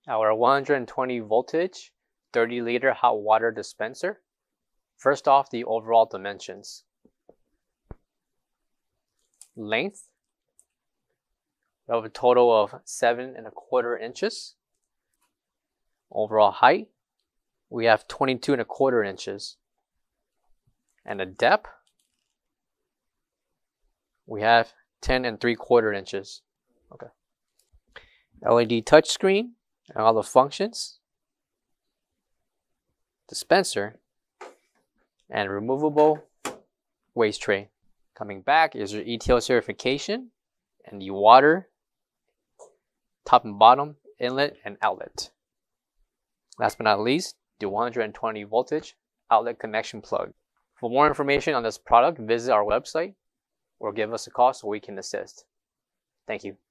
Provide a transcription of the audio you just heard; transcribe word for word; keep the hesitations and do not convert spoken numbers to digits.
Our one hundred twenty voltage, thirty liter hot water dispenser. First off, the overall dimensions. Length, we have a total of seven and a quarter inches. Overall height, we have twenty-two and a quarter inches. And the depth, we have ten and three quarter inches. Okay. L E D touchscreen and all the functions. Dispenser and removable waste tray. Coming back is your E T L certification and the water, top and bottom, inlet and outlet. Last but not least, the one hundred twenty voltage outlet connection plug. For more information on this product, visit our website or give us a call so we can assist. Thank you.